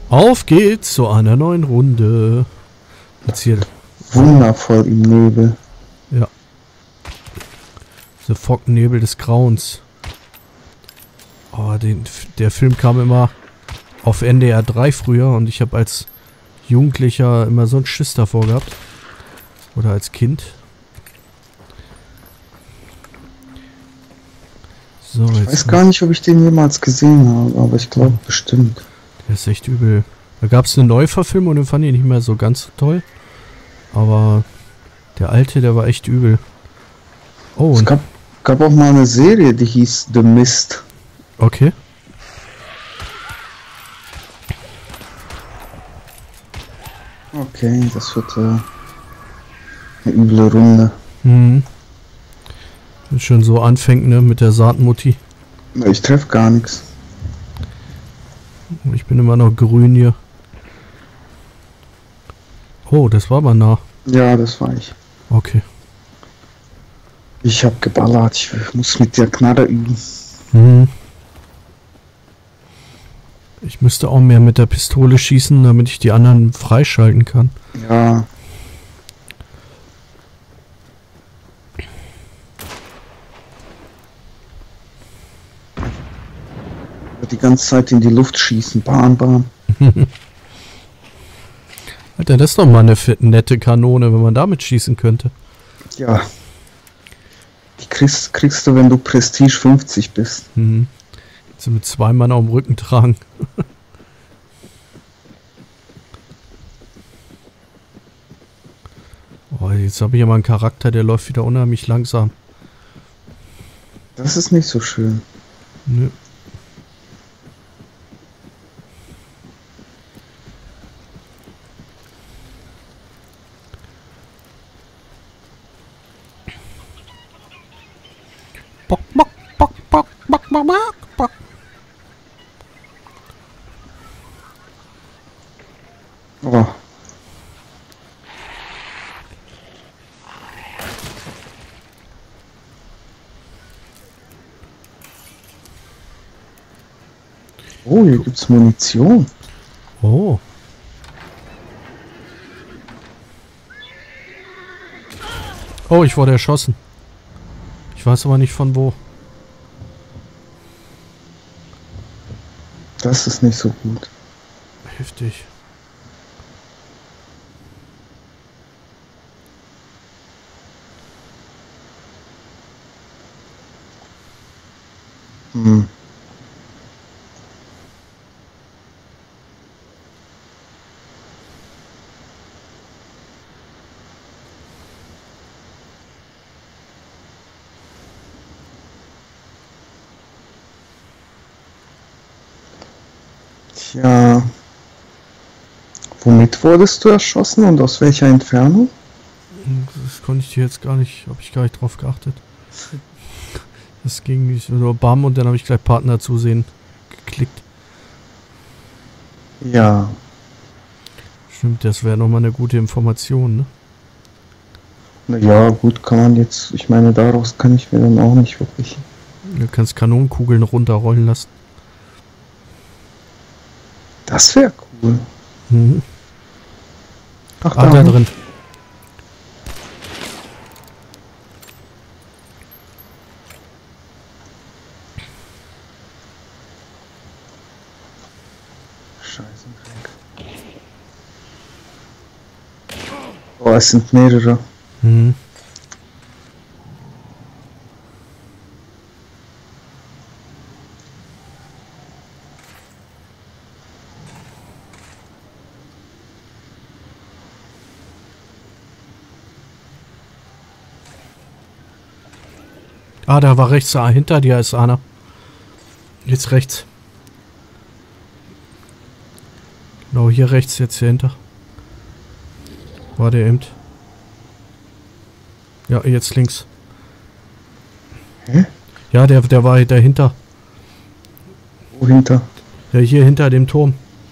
Auf geht's zu einer neuen Runde. Jetzt hier. Wundervoll im Nebel. Ja. Der Fockennebel des Grauens. Oh, der Film kam immer auf NDR 3 früher und ich habe als Jugendlicher immer so einen Schiss davor gehabt. Oder als Kind. So, Ich weiß gar nicht, ob ich den jemals gesehen habe, aber ich glaube bestimmt. Der ist echt übel. Da gab es eine Neuverfilmung und den fand ich nicht mehr so ganz so toll. Aber der alte, der war echt übel. Oh, Es gab auch mal eine Serie, die hieß The Mist. okay. Okay, das wird eine üble Runde. Mhm. Wenn schon so anfängt, ne, mit der Saatmutti. Ich treffe gar nichts. Ich bin immer noch grün hier. Oh, das war aber nah. Ja, das war ich. Okay. Ich hab geballert. Ich muss mit der Knarre üben. Mhm. Ich müsste auch mehr mit der Pistole schießen, damit ich die anderen freischalten kann. Ja. Die ganze Zeit in die Luft schießen. Bam, bam. Alter, das ist doch mal eine nette Kanone, wenn man damit schießen könnte. Ja. Die kriegst du, wenn du Prestige 50 bist. Mhm. Jetzt mit 2 Mann auf dem Rücken tragen. Oh, jetzt habe ich ja mal einen Charakter, der läuft wieder unheimlich langsam. Das ist nicht so schön. Nö. Bock, bock, bock, bock, bock, bock, bock. Oh. Oh, hier gibt's Munition. Oh. Oh, ich wurde erschossen. Ich weiß aber nicht von wo. Das ist nicht so gut. Heftig. Hm. Tja. Womit wurdest du erschossen und aus welcher Entfernung? Das konnte ich dir jetzt gar nicht, habe ich gar nicht drauf geachtet. Das ging nicht nur bam und dann habe ich gleich Partner zusehen geklickt. Ja. Stimmt, das wäre nochmal eine gute Information, ne? Na ja, gut, kann man jetzt, ich meine, daraus kann ich mir dann auch nicht wirklich. Du kannst Kanonenkugeln runterrollen lassen. Das wäre cool. Mhm. Ach, Ah, da drin. Scheiße. Oh, es sind mehrere. Mhm. Ah, da war rechts, hinter dir ist einer. Jetzt rechts. Genau, hier rechts, jetzt hier hinter. War der eben. Ja, jetzt links. Hä? Ja, der war dahinter. Wo hinter? Ja, hier hinter dem Turm.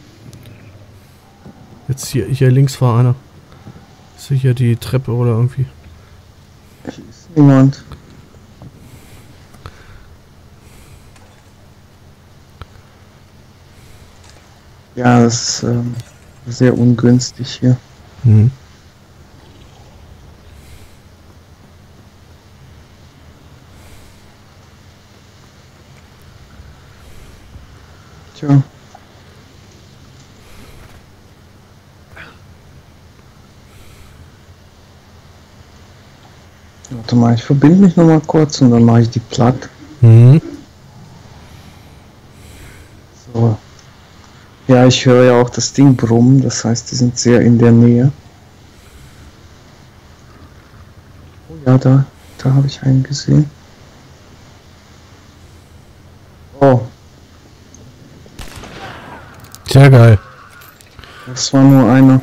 Jetzt hier links war einer. Sicher die Treppe oder irgendwie. Hier ist niemand. Ja, das ist sehr ungünstig hier. Mhm. Tja. Warte mal, ich verbinde mich noch mal kurz und dann mache ich die platt. Mhm. So. Ja, ich höre ja auch das Ding brummen, das heißt, die sind sehr in der Nähe. Oh ja, da habe ich einen gesehen. Oh, Sehr geil. das war nur einer.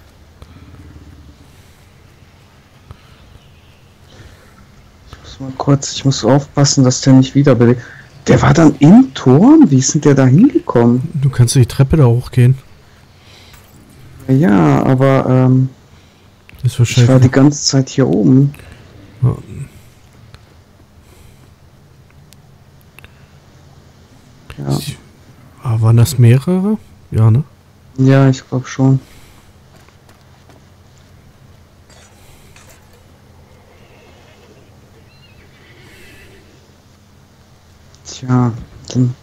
Ich muss aufpassen, dass der nicht wiederbelebt. Der war dann im Turm? Wie ist denn der da hingekommen? Du kannst die Treppe da hochgehen. Ja, aber Das ist ich war die wahrscheinlich. ganze Zeit hier oben. Ja. Ja, Waren das mehrere? Ja, ne? ja, ich glaube schon. Tja, dann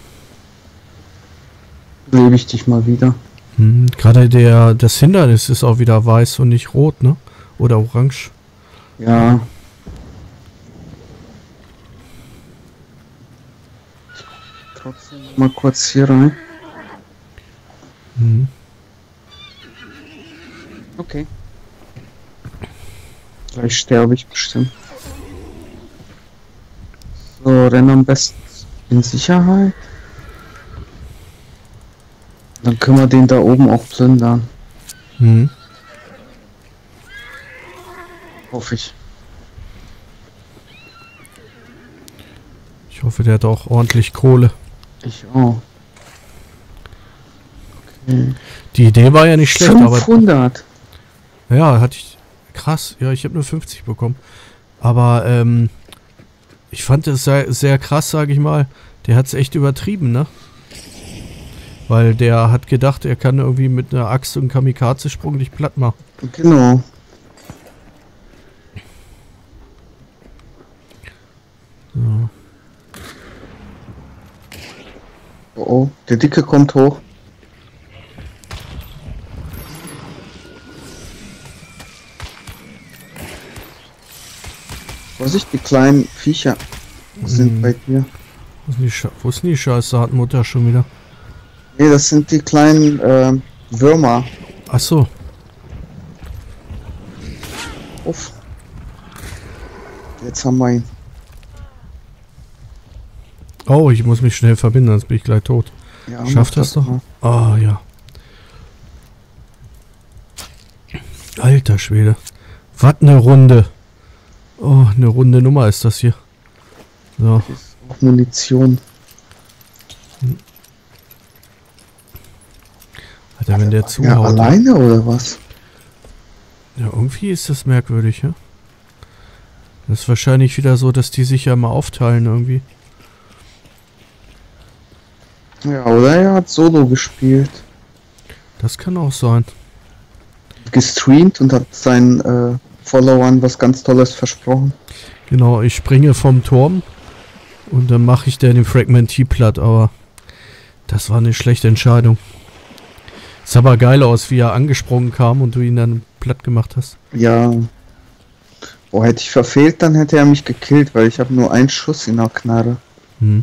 lebe ich dich mal wieder. Gerade das Hindernis ist auch wieder weiß und nicht rot, ne? Oder orange. Ja. Trotzdem noch mal kurz hier rein. Mhm. Okay. Gleich sterbe ich bestimmt. So, renn am besten in Sicherheit. Dann können wir den da oben auch plündern. Mhm. Hoffe ich. Ich hoffe, der hat auch ordentlich Kohle. Ich auch. Okay. Die Idee war ja nicht schlecht, aber 500! ja, hatte ich krass. Ja, ich habe nur 50 bekommen. Aber ich fand es sehr krass, sage ich mal. Der hat es echt übertrieben, ne? Weil der hat gedacht, er kann irgendwie mit einer Axt und Kamikaze-Sprung dich platt machen. Genau. So. Oh, oh, der Dicke kommt hoch. Vorsicht, die kleinen Viecher sind bei dir. Wo ist denn die scheiße Hartmutter schon wieder? Nee, das sind die kleinen Würmer. Ach so. Uff. Jetzt haben wir ihn. Oh, ich muss mich schnell verbinden, sonst bin ich gleich tot. Ja, Schafft mach das doch? mal. Ah, ja. Alter Schwede. Was eine Runde. Oh, eine runde Nummer ist das hier. So. Das ist auch Munition. Alter, wenn der Ja, zuhaut. alleine oder was? Ja, irgendwie ist das merkwürdig, ja? Das ist wahrscheinlich wieder so, dass die sich ja mal aufteilen irgendwie. Ja, oder er hat Solo gespielt. Das kann auch sein. Gestreamt und hat seinen Followern was ganz Tolles versprochen. Genau, ich springe vom Turm und dann mache ich den Fragmentee platt, aber das war eine schlechte Entscheidung. Sah aber geil aus, wie er angesprungen kam und du ihn dann platt gemacht hast. Ja. Boah, hätte ich verfehlt, dann hätte er mich gekillt, weil ich habe nur einen Schuss in der Knarre. Hm.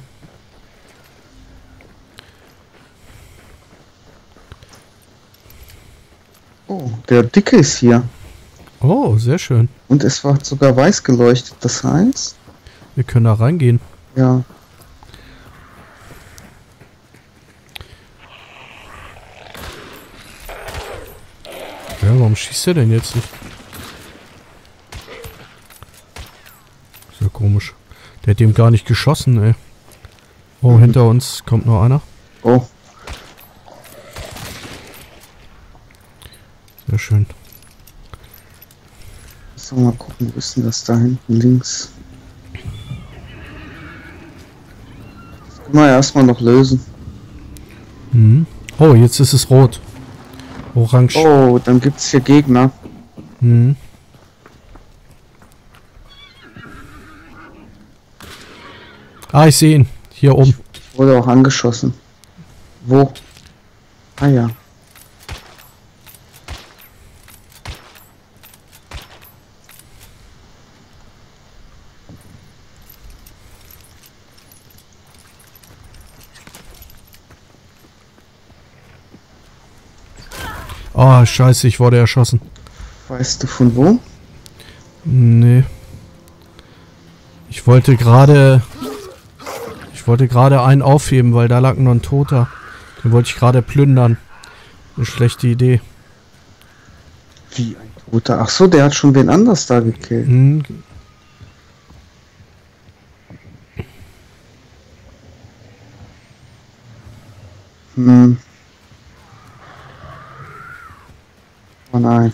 Oh, der Dicke ist hier. Oh, sehr schön. Und es war sogar weiß geleuchtet, das heißt? Wir können da reingehen. Ja. Ja, warum schießt er denn jetzt nicht? Ist ja komisch. Der hat dem gar nicht geschossen, ey. Oh, hinter uns kommt noch einer. Oh, Sehr schön. müssen wir mal gucken, wo ist denn das da hinten links? Das können wir erstmal noch lösen. Mhm. Oh, jetzt ist es rot. Orange. Oh, dann gibt's hier Gegner. Hm. Ah, ich sehe ihn. Hier oben. Wurde auch angeschossen. Wo? Ah ja. Oh, scheiße, ich wurde erschossen. Weißt du von wo? Nee. Ich wollte gerade einen aufheben, weil da lag noch ein Toter. Den wollte ich gerade plündern. Eine schlechte Idee. Wie ein Toter? Ach so, der hat schon wen anders da gekillt. Hm. Hm. Oh nein.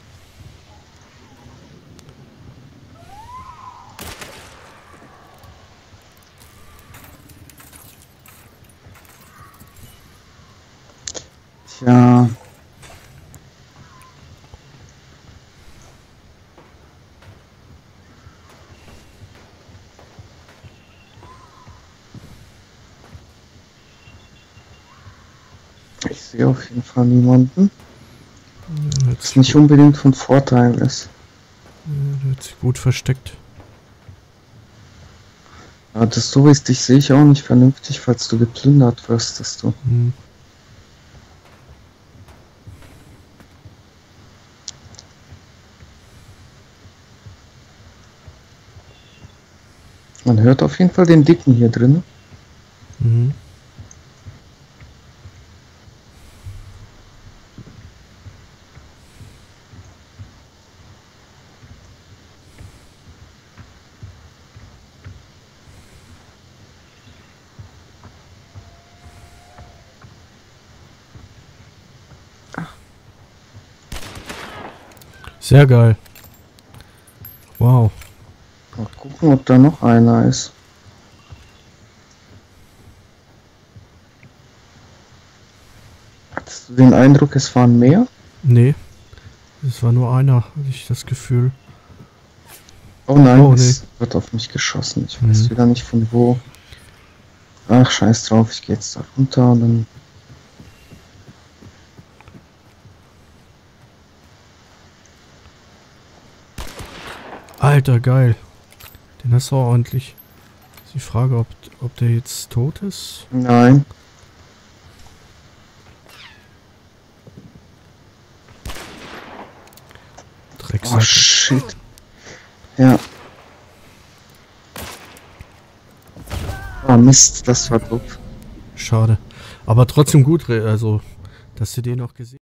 Tja. Ich sehe auf jeden Fall niemanden. Was nicht unbedingt von Vorteil ist. Der hat sich gut versteckt. Ja, das so ist, dich sehe ich auch nicht vernünftig, falls du geplündert wirst, dass du. Hm. Man hört auf jeden Fall den Dicken hier drin. Mhm. Sehr geil. Wow. Mal gucken, ob da noch einer ist. Hattest du den Eindruck, es waren mehr? Nee. Es war nur einer, hatte ich das Gefühl. Oh nein, Oh, es wird auf mich geschossen. Ich weiß wieder nicht von wo. Ach, scheiß drauf, ich gehe jetzt da runter und dann. Alter, geil. Den hast du auch ordentlich. Ist die Frage, ob der jetzt tot ist? Nein. Drecksack. Oh shit. Ja. Oh Mist, das war doof. Schade. Aber trotzdem gut, also, dass du den auch gesehen hast.